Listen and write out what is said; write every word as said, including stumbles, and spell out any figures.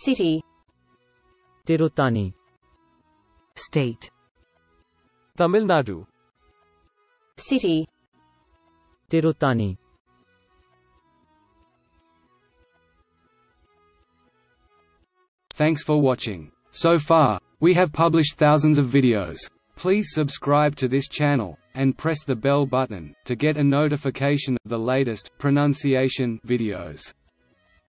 City. Tiruttani. State. Tamil Nadu. City. Tiruttani. Thanks for watching. So far, we have published thousands of videos. Please subscribe to this channel, and press the bell button, to get a notification of the latest pronunciation videos.